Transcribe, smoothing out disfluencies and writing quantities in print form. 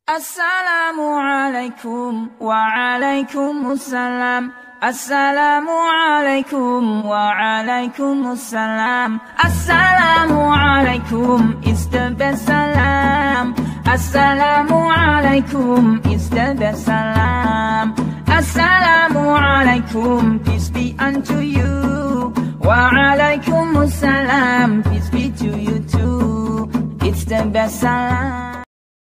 Assalamu alaikum wa alaikumussalam. Assalamu alaikum wa alaikumussalam. Assalamu alaikum is the best salam. Assalamu alaikum is the best salam. Assalamu alaikum, peace be unto you. Wa alaikumussalam, peace be to you too. It's the best salam.